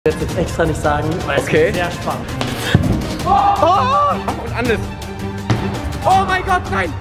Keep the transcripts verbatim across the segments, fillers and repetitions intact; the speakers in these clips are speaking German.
Ich werde jetzt extra nicht sagen, weil es okay. ist sehr spannend. Oh! Oh! Und anders. Oh mein Gott, nein!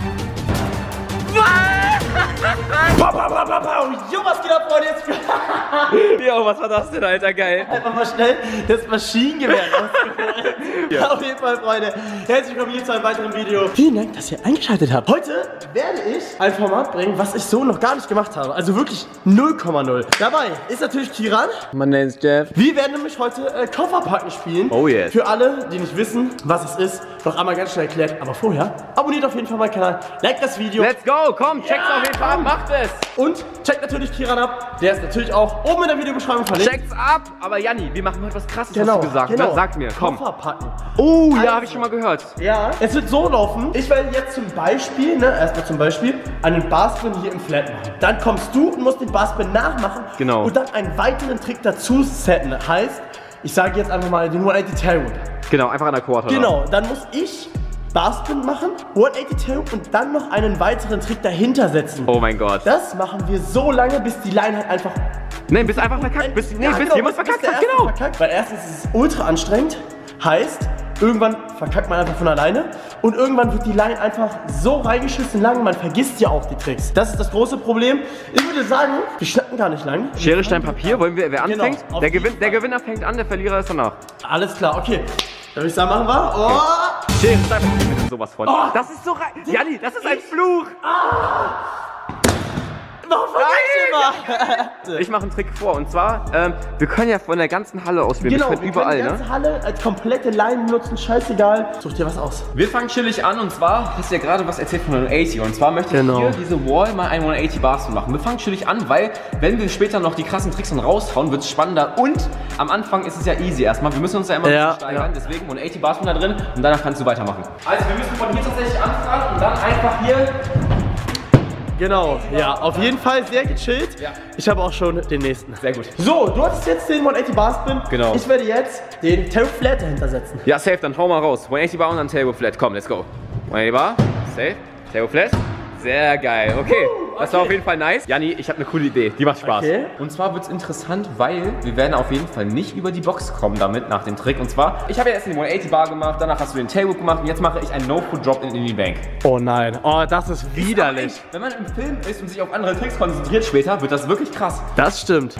Jo, was geht ab, Freunde? Jetzt Jo, was war das denn, Alter? Geil. einfach mal schnell das Maschinengewehr rausgeholt. Ja. Auf jeden Fall, Freunde, herzlich willkommen hier zu einem weiteren Video. Vielen Dank, dass ihr eingeschaltet habt. Heute werde ich ein Format bringen, was ich so noch gar nicht gemacht habe. Also wirklich null Komma null. Dabei ist natürlich Kiran. Mein Name ist Jeff. Wir werden nämlich heute äh, Kofferpacken spielen. Oh yes. Für alle, die nicht wissen, was es ist, noch einmal ganz schnell erklärt. Aber vorher, abonniert auf jeden Fall meinen Kanal, like das Video. Let's go, komm, check's ja, auf jeden Fall ab, macht es. Und checkt natürlich Kiran ab. Der ist natürlich auch oben in der Videobeschreibung verlinkt. Check's ab. Aber Janni, wir machen heute was Krasses, genau, hast du gesagt. Genau. Ne? Sagt mir, komm. Kofferpacken. Oh, also, ja, habe ich schon mal gehört. Ja, es wird so laufen. Ich werde jetzt zum Beispiel, ne, erstmal zum Beispiel, einen Barspin hier im Flat machen. Dann kommst du und musst den Barspin nachmachen. Genau. Und dann einen weiteren Trick dazu setten. Heißt, ich sage jetzt einfach mal den hundertachtzig Tailwhip. Genau, einfach an der Quarter. Genau, dann muss ich Barspin machen, hundertachtzig Tailwhip und dann noch einen weiteren Trick dahinter setzen. Oh mein Gott. Das machen wir so lange, bis die Line halt einfach... Nein, bis einfach verkackt. Bis, nee, ja, bis genau, jemand bis verkackt der hat, erste genau. Verkackt. Weil erstens ist es ultra anstrengend, heißt, irgendwann verkackt man einfach von alleine und irgendwann wird die Line einfach so reingeschissen lang, man vergisst ja auch die Tricks. Das ist das große Problem. Ich würde sagen, wir schnacken gar nicht lang. Schere, Stein, Papier, wollen wir, wer Genau, anfängt? auf Der, jeden Gewin der Fall. Gewinner fängt an, der Verlierer ist danach. Alles klar, okay. Dann würde ich sagen, machen wir. Oh. Okay. Schere, Stein, Papier, bitte sowas von. Oh. Das ist so rein. Janni, das ist ein Fluch. Warum vergesse ich immer? Ich mache einen Trick vor und zwar, ähm, wir können ja von der ganzen Halle aus spielen. Genau, wir können wir überall, können die ganze ne? Halle als komplette Line benutzen, scheißegal. Such dir was aus. Wir fangen chillig an und zwar, hast du ja gerade was erzählt von hundertachtzig und zwar möchte ich Genau. hier diese Wall mal einen hundertachtzig Barspin machen. Wir fangen chillig an, weil wenn wir später noch die krassen Tricks dann raushauen, wird es spannender und am Anfang ist es ja easy erstmal. Wir müssen uns ja immer Ja, ein bisschen steigern, ja. deswegen hundertachtzig Barspin da drin und danach kannst du weitermachen. Also wir müssen von hier tatsächlich anfangen und dann einfach hier. Genau, ja, auf jeden Fall sehr gechillt. Ja. Ich habe auch schon den nächsten. Sehr gut. So, du hattest jetzt den hundertachtzig Barspin. Genau. Ich werde jetzt den Tailwhip Flat dahinter setzen. Ja, safe, dann hau mal raus. hundertachtzig Bar und dann Tailwhip Flat. Komm, let's go. hundertachtzig Bar, safe, Tailwhip Flat. Sehr geil, okay. Uh, Das war okay. auf jeden Fall nice. Janni, ich habe eine coole Idee. Die macht Spaß. Okay. Und zwar wird es interessant, weil wir werden auf jeden Fall nicht über die Box kommen damit nach dem Trick. Und zwar, ich habe ja erst den hundertachtzig Bar gemacht, danach hast du den Tailwhip gemacht und jetzt mache ich einen No-Foot-Drop in, in die Bank. Oh nein, oh, das ist widerlich. Wenn man im Film ist und sich auf andere Tricks konzentriert später, wird das wirklich krass. Das stimmt.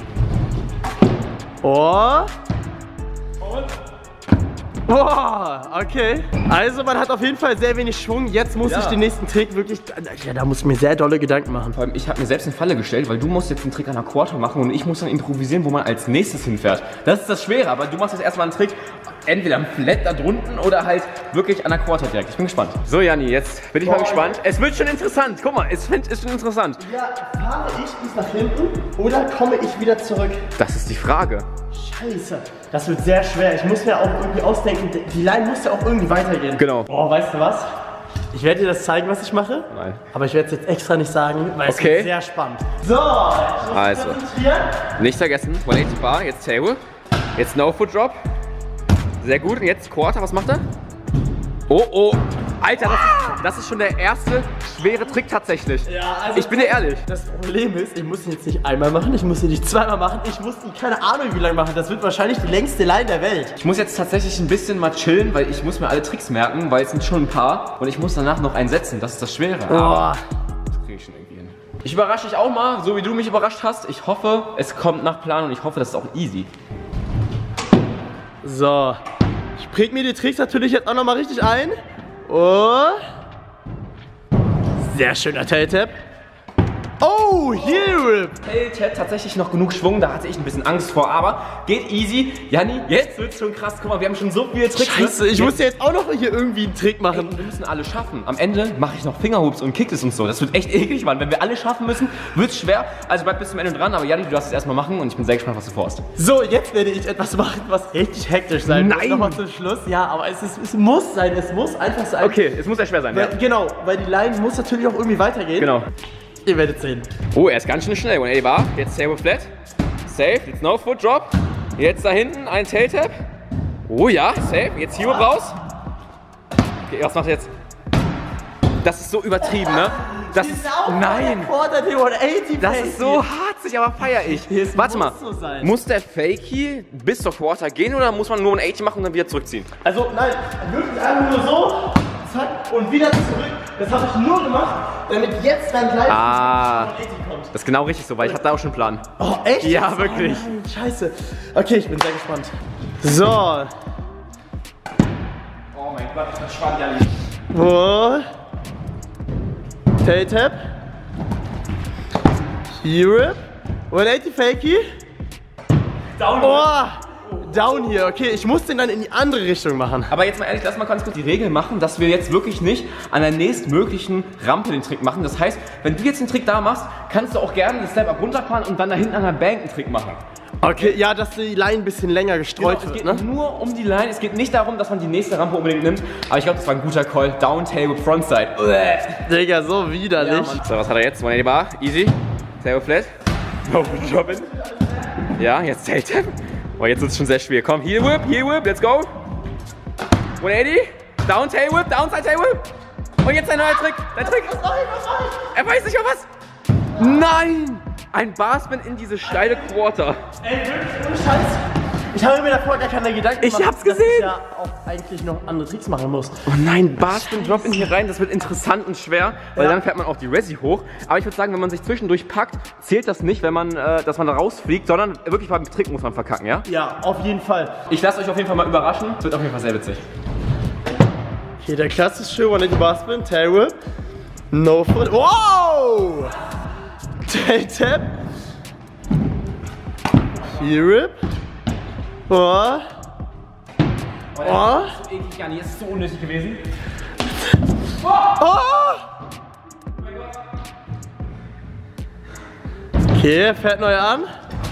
Oh. Und? Boah, okay. Also man hat auf jeden Fall sehr wenig Schwung. Jetzt muss Ja. ich den nächsten Trick wirklich... Ja, da muss ich mir sehr dolle Gedanken machen. Vor allem, ich habe mir selbst eine Falle gestellt, weil du musst jetzt einen Trick an der Quarter machen und ich muss dann improvisieren, wo man als nächstes hinfährt. Das ist das Schwere, aber du machst jetzt erstmal einen Trick, entweder am Flat da drunten oder halt wirklich an der Quarter direkt. Ich bin gespannt. So, Janni, jetzt bin ich mal Boah, gespannt. Es wird schon interessant. Guck mal, es wird- ist schon interessant. Ja, fahre ich bis nach hinten oder komme ich wieder zurück? Das ist die Frage. Scheiße, das wird sehr schwer. Ich muss mir auch irgendwie ausdenken, die Line muss ja auch irgendwie weitergehen. Genau. Boah, weißt du was? Ich werde dir das zeigen, was ich mache. Nein. Aber ich werde es jetzt extra nicht sagen, weil es Okay. wird sehr spannend. So, ich muss mich Also. konzentrieren. Nicht vergessen, hundertachtzig Bar, jetzt Tailwhip, jetzt No-Foot Drop. Sehr gut, und jetzt Quarter, was macht er? Oh, oh, Alter, das ist, das ist schon der erste schwere Trick tatsächlich. Ja, also Ich bin dir ehrlich. Das Problem ist, ich muss ihn jetzt nicht einmal machen, ich muss ihn nicht zweimal machen, ich muss ihn keine Ahnung wie lange machen. Das wird wahrscheinlich die längste Line der Welt. Ich muss jetzt tatsächlich ein bisschen mal chillen, weil ich muss mir alle Tricks merken, weil es sind schon ein paar und ich muss danach noch einen setzen, das ist das Schwere. Aber Boah. das kriege ich schon irgendwie hin. Ich überrasche dich auch mal, so wie du mich überrascht hast. Ich hoffe, es kommt nach Plan und ich hoffe, das ist auch easy. So, ich präg mir die Tricks natürlich jetzt auch nochmal richtig ein. Oh. Sehr schöner Tail-Tap. Oh, Heel Rip. Tail-Tap tatsächlich noch genug Schwung, da hatte ich ein bisschen Angst vor, aber geht easy. Janni, jetzt wird's schon krass. Guck mal, wir haben schon so viele Tricks. Scheiße, ich jetzt, muss jetzt auch noch hier irgendwie einen Trick Ey, machen. wir müssen alle schaffen. Am Ende mache ich noch Fingerhoops und Kicks und so. Das wird echt eklig, Mann. Wenn wir alle schaffen müssen, wird's schwer. Also bleib bis zum Ende dran, aber Janni, du darfst es erstmal machen und ich bin sehr gespannt, was du vorhast. So, jetzt werde ich etwas machen, was richtig hektisch sein Nein. muss. Nochmal zum Schluss. Ja, aber es, ist, es muss sein, es muss einfach sein. Okay, es muss ja schwer sein, ja. Weil, genau, weil die Line muss natürlich auch irgendwie weitergehen. Genau. Ihr werdet sehen. Oh, er ist ganz schön schnell. hundertachtzig Bar, jetzt Tailwhip Flat. Safe, jetzt No-Foot Drop. Jetzt da hinten ein Tail-Tap. Oh ja, safe. Jetzt Heel raus. Okay, was macht er jetzt? Das ist so übertrieben, ne? Das ist, nein, Quarter, den hundertachtzig das ist so hart, sich witzig, aber feier ich. Es Warte muss mal, so sein. muss der Fakey bis zur Quarter gehen oder muss man nur ein achtzig machen und dann wieder zurückziehen? Also nein, wirklich einfach nur so, zack, und wieder zurück. Das habe ich nur gemacht, damit jetzt dann gleich Ah. von achtzig kommt. Das ist genau richtig so, weil ich habe da auch schon einen Plan. Oh, echt? Ja, jetzt? wirklich. Oh nein, scheiße. Okay, ich bin sehr gespannt. So. Oh mein Gott, ich bin gespannt, Janni. Wo? Tail-Tap. Here. hundertachtzig Fakey. Down. Oh, down hier. Okay, ich muss den dann in die andere Richtung machen. Aber jetzt mal ehrlich, lass mal ganz kurz die Regel machen, dass wir jetzt wirklich nicht an der nächstmöglichen Rampe den Trick machen. Das heißt, wenn du jetzt den Trick da machst, kannst du auch gerne den Step-Up runterfahren und dann da hinten an der Bank einen Trick machen. Okay, ja, dass die Line ein bisschen länger Genau, gestreut es geht wird, ne? nur um die Line, es geht nicht darum, dass man die nächste Rampe unbedingt nimmt. Aber ich glaube, das war ein guter Call. Down, Tail, Whip, Frontside. Digga, so widerlich. Ja, so, was hat er jetzt? one eighty Bar, easy. Tail, Whip, Flat. No, drop in. Ja, jetzt Tail Tap. Oh, jetzt ist es schon sehr schwer. Komm, Heel Whip, Heel Whip, let's go. one eighty, Down, Tail Whip, Downside, Tail Whip. Und jetzt ein neuer Trick, dein Trick. Er weiß nicht, auf was. Nein! Ein Barspin in diese steile Quarter. Ey, wirklich, ohne Scheiß. Ich habe mir davor gar keine Gedanken Ich gemacht, hab's dass gesehen. ich ja auch eigentlich noch andere Tricks machen muss. Oh nein, Barspin Drop in hier rein, das wird interessant und schwer, weil Ja. dann fährt man auch die Resi hoch. Aber ich würde sagen, wenn man sich zwischendurch packt, zählt das nicht, wenn man, äh, dass man da rausfliegt, sondern wirklich beim Trick muss man verkacken, ja? Ja, auf jeden Fall. Ich lasse euch auf jeden Fall mal überraschen, es wird auf jeden Fall sehr witzig. Okay, der klassische hundertachtzig Barspin, Tail Whip. No Foot. Wow! Tail Tap. Heel Whip. Oh. Oh, Oh. das ist so eklig, Janni, das ist so unnötig gewesen. Oh! Okay, er fährt neu an.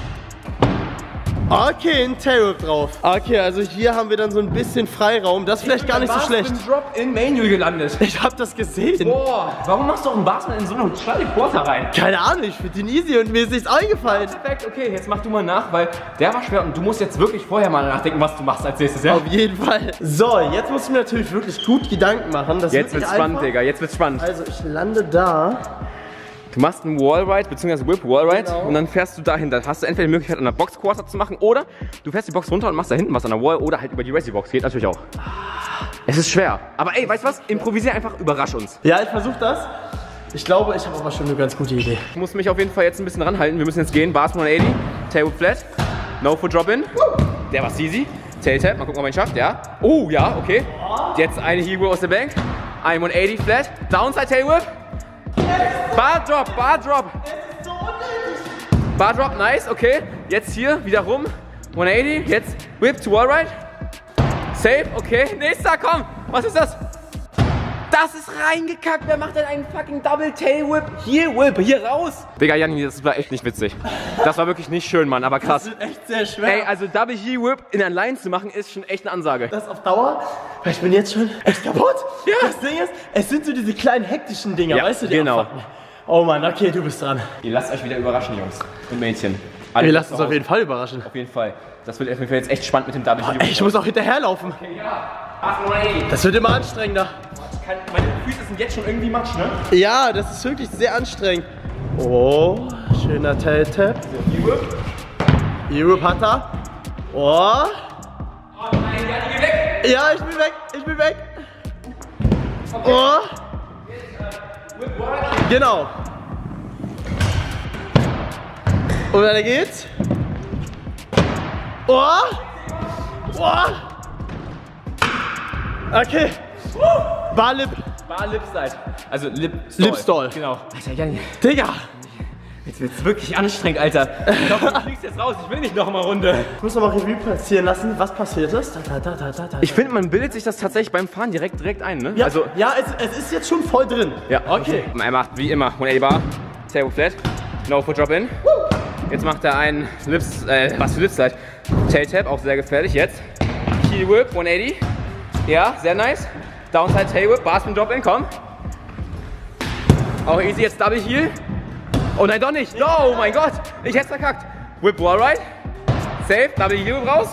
Okay, ein Tail Whip drauf. Okay, also hier haben wir dann so ein bisschen Freiraum. Das ist vielleicht gar nicht so schlecht. Ich bin Drop in Manual gelandet. Ich hab das gesehen. Boah, warum machst du auch einen Barspin in so eine steile Quarter rein? Keine Ahnung, ich finde den easy und mir ist nichts eingefallen. Perfekt, okay, jetzt mach du mal nach, weil der war schwer und du musst jetzt wirklich vorher mal nachdenken, was du machst als nächstes, ja? Auf jeden Fall. So, jetzt muss ich mir natürlich wirklich gut Gedanken machen. Das Jetzt wird wird's nicht spannend, einfach. Digga, jetzt wird's spannend. Also ich lande da. Du machst einen Wallride bzw. Whip Wallride Genau. und dann fährst du dahin. Dann hast du entweder die Möglichkeit, an der Box Quarter zu machen oder du fährst die Box runter und machst da hinten was an der Wall oder halt über die Resi Box. Geht natürlich auch. Es ist schwer. Aber ey, weißt du was? Improvisier einfach, überrasch uns. Ja, ich versuche das. Ich glaube, ich habe aber schon eine ganz gute Idee. Ich muss mich auf jeden Fall jetzt ein bisschen ranhalten. Wir müssen jetzt gehen. Bars hundertachtzig, Tail Whip Flat, No Foot Drop In. Der war easy. Tail Tap, mal gucken, ob er ihn schafft. Ja. Oh, ja, okay. Jetzt eine Heel Whip aus der Bank. Ein hundertachtzig Flat, Downside Tail Whip. Bar Drop, Bar Drop. Bar Drop, nice, okay. Jetzt hier, wieder rum. hundertachtzig, jetzt Whip to Wallride. Safe, okay. Nächster, komm. Was ist das? Das ist reingekackt. Wer macht denn einen fucking Double Tail Whip? Hier, Whip, hier raus. Digga, Janni, das war echt nicht witzig. Das war wirklich nicht schön, Mann, aber krass. Das wird echt sehr schwer. Ey, also Double Heel Whip in einer Line zu machen, ist schon echt eine Ansage. Das auf Dauer, weil ich bin jetzt schon echt kaputt. Ja. Das Ding ist, es sind so diese kleinen hektischen Dinger, Ja, weißt du? Die genau. abfucken. Oh Mann, okay, du bist dran. Ihr lasst euch wieder überraschen, Jungs und Mädchen. Wir lassen uns auf jeden Fall überraschen. Auf jeden Fall. Das wird auf jeden Fall jetzt echt spannend mit dem Double Heel Ey, ich muss auch hinterherlaufen. Das wird immer anstrengender. Meine Füße sind jetzt schon irgendwie matsch, ne? Ja, das ist wirklich sehr anstrengend. Oh, schöner Tail Tap. Heel-Whip hat er. Oh. Oh nein, Janni, geh weg! Ja, ich bin weg, ich bin weg. Oh. Genau. Und weiter geht's. Oh. Oh. Okay. Bar Lip. Bar Lip Side. Also Lip Stall. Lip Stall. Genau. Alter, Janni, Digga. jetzt wird's wirklich anstrengend, Alter. Ich glaube, du fliegst jetzt raus. Ich will nicht noch mal Runde. Ich muss nochmal Revue passieren lassen, was passiert ist. Da, da, da, da, da. Ich finde, man bildet sich das tatsächlich beim Fahren direkt direkt ein, ne? Ja, Also, ja es, es ist jetzt schon voll drin. ja. Okay. Er macht wie immer hundertachtzig Bar, Tail Whip Flat, No Foot Drop In. Jetzt macht er einen Lips, äh, was für Lipside? Tail Tap, auch sehr gefährlich jetzt. Heel Whip, hundertachtzig. Ja, sehr nice. Downside Tail Whip, Barspin Drop In, komm. Auch easy, jetzt Double Heel. Oh nein, doch nicht. Oh mein Gott, ich hätte verkackt. Whip Wallride. Safe, Double Heel raus.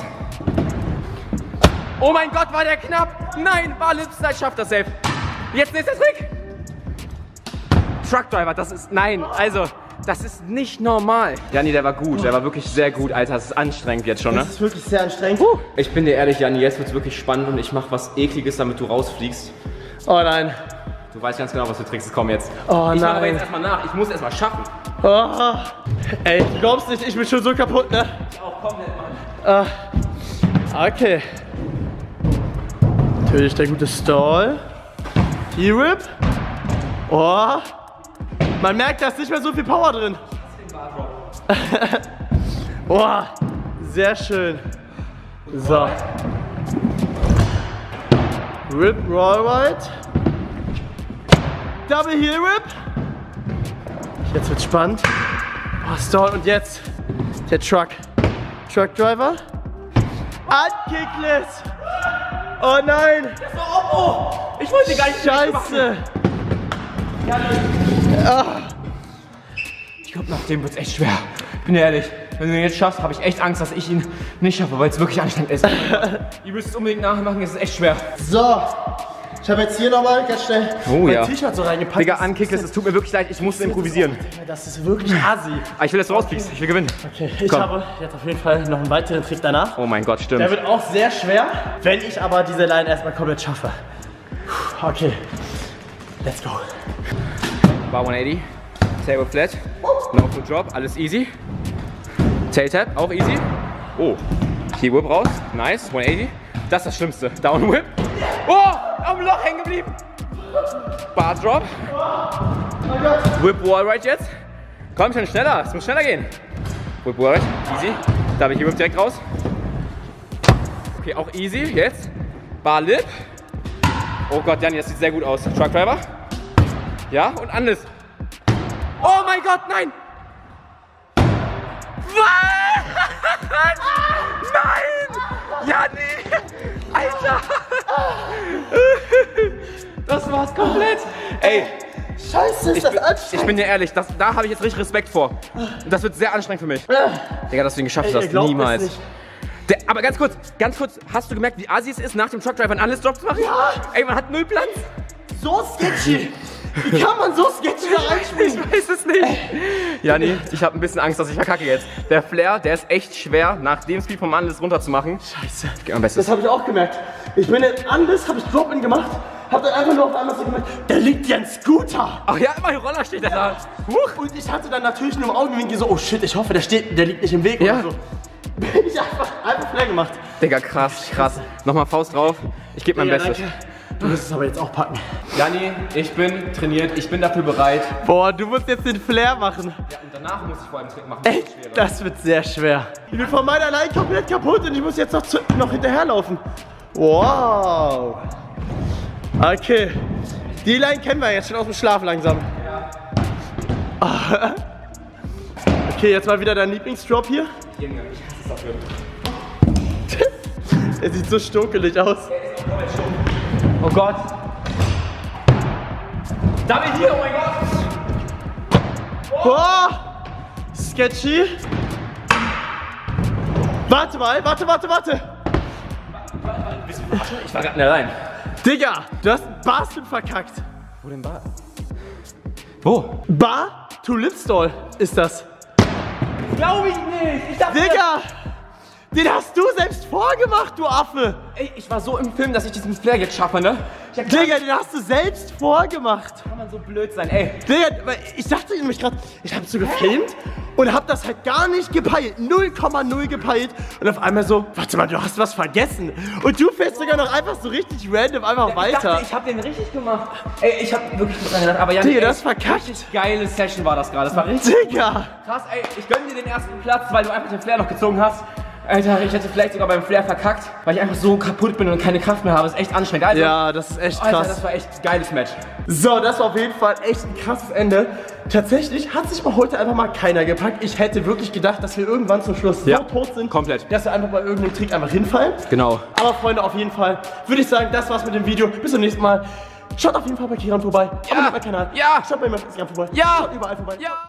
Oh mein Gott, war der knapp. Nein, Bar Lipside schafft das safe. Jetzt nächster Trick. Truck Driver, das ist, nein, also, Das ist nicht normal. Janni, der war gut. Der war wirklich sehr gut, Alter. Das ist anstrengend jetzt schon, ne? Das ist wirklich sehr anstrengend. Uh. Ich bin dir ehrlich, Janni, jetzt wird's wirklich spannend und ich mach was Ekliges, damit du rausfliegst. Oh nein. Du weißt ganz genau, was für Tricks kommen jetzt. Oh ich nein. mache aber jetzt erstmal nach. Ich muss erstmal schaffen. Oh. Ey, du glaubst nicht, ich bin schon so kaputt, ne? Ich auch komplett, Mann. Uh. Okay. Natürlich der gute Stall. T-Rip. Oh. Man merkt, da ist nicht mehr so viel Power drin. Oh. Sehr schön. So. Rip, Roll Right. Double Heel Rip. Jetzt wird's spannend. Oh, Stall und jetzt der Truck. Truck Driver. Unkickless. Oh nein. Das war oh, ich wollte gar nicht Scheiße. Ja, ich glaube, nach dem wird's echt schwer. Ich bin ehrlich. Wenn du ihn jetzt schaffst, habe ich echt Angst, dass ich ihn nicht schaffe, weil es wirklich anstrengend ist. Ihr müsst es unbedingt nachmachen, es ist echt schwer. So. Ich habe jetzt hier nochmal ganz schnell oh, mein ja. T-Shirt so reingepackt. Digga, Unkickless, es tut mir wirklich leid, ich musste improvisieren. Das ist wirklich assi. Aber ich will, dass du rausfliegst, ich will gewinnen. Okay, ich Komm. habe jetzt auf jeden Fall noch einen weiteren Trick danach. Oh mein Gott, stimmt. Der wird auch sehr schwer, wenn ich aber diese Line erstmal komplett schaffe. Okay, let's go. Bar hundertachtzig, Table Flat, No Full Drop, alles easy. Tail Tap, auch easy. Oh, Key Whip raus, nice, hundertachtzig. Das ist das Schlimmste, Down Whip. Oh, am Loch hängen geblieben. Bar Drop. Whip Wall Right jetzt. Komm schon schneller, es muss schneller gehen. Whip Wall Right, easy. Da habe ich die Whip direkt raus. Okay, auch easy, jetzt. Bar Lip. Oh Gott, Janni, das sieht sehr gut aus. Truck Driver. Ja, und anders. Oh mein Gott, nein! Was? Nein! Janni! Alter! Das war's komplett. Ey, Scheiße, ist ich das bin, anstrengend. ich bin dir ehrlich, das, da habe ich jetzt richtig Respekt vor. Und das wird sehr anstrengend für mich. Digga, deswegen geschafft Ey, ihr das glaubt es niemals. nicht. Der, aber ganz kurz, ganz kurz, hast du gemerkt, wie assi es ist, nach dem Truck Driver einen alles Drop zu machen? Ja. Ey, man hat null Platz. So sketchy. Wie kann man so sketchy da reinspringen? Ich weiß es nicht. Janni, ich habe ein bisschen Angst, dass ich verkacke jetzt. Der Flair, der ist echt schwer, nach dem Speed vom Anlis runter zu machen. Scheiße. Ich gebe mein Bestes. Das habe ich auch gemerkt. Ich bin in Andes, habe ich Drop-In gemacht, habe dann einfach nur auf einmal so gemerkt, da liegt ja ein Scooter. Ach ja, mein Roller steht da. Ja. Huch. Und ich hatte dann natürlich nur im Augenwinkel so, oh shit, ich hoffe, der steht, der liegt nicht im Weg Ja. oder so. Bin ich einfach, einfach Flair gemacht. Digga, krass, krass. Nochmal Faust drauf. Ich gebe mein Ja, Bestes. danke. Du wirst es aber jetzt auch packen. Janni, ich bin trainiert, ich bin dafür bereit. Boah, du musst jetzt den Flair machen. Ja, und danach muss ich vor allem Trick machen. Ey, das wird sehr schwer. Ich bin von meiner Line komplett kaputt und ich muss jetzt noch, zu, noch hinterherlaufen. Wow. Okay. Die Line kennen wir jetzt schon aus dem Schlaf langsam. Ja. Okay, jetzt mal wieder dein Lieblingsdrop hier. Junge, ich hasse es dafür. Er sieht so stunkelig aus. Oh Gott. Double hier, oh mein Gott. Boah. Sketchy. Warte mal, warte, warte, warte. Ich war gerade in der Line. Digga, du hast einen Barspin verkackt. Wo denn Bar? Wo? Bar to Lip Stall ist das. Glaube ich nicht. Ich dachte, Digga, den hast du selbst vorgemacht, du Affe. ey, ich war so im Film, dass ich diesen Flair jetzt schaffe, ne? Ich hab Digga, den hast du selbst vorgemacht. kann man so blöd sein, ey. Digga, weil ich dachte nämlich gerade, ich habe so gefilmt und hab das halt gar nicht gepeilt. null Komma null gepeilt. Und auf einmal so, warte mal, du hast was vergessen. Und du fährst sogar noch einfach so richtig random einfach Ich weiter. dachte, ich hab den richtig gemacht. Ey, ich hab wirklich nicht dran gedacht, aber Janni, Digga, ey, das ist verkackt. richtig geile Session war das gerade. Das war richtig Digga. krass, ey. Ich gönn dir den ersten Platz, weil du einfach den Flair noch gezogen hast. Alter, ich hätte vielleicht sogar beim Flair verkackt, weil ich einfach so kaputt bin und keine Kraft mehr habe. Das ist echt anstrengend. Also, Ja, das ist echt Alter, krass. das war echt ein geiles Match. So, das war auf jeden Fall echt ein krasses Ende. Tatsächlich hat sich mal heute einfach mal keiner gepackt. Ich hätte wirklich gedacht, dass wir irgendwann zum Schluss Ja, so tot sind, komplett. dass wir einfach bei irgendeinem Trick einfach hinfallen. Genau. Aber Freunde, auf jeden Fall würde ich sagen, das war's mit dem Video. Bis zum nächsten Mal. Schaut auf jeden Fall bei Kiran vorbei. Ja. Abonniert meinen Kanal. Ja. Schaut bei meinem Instagram vorbei. Ja. Schaut überall vorbei. Ja.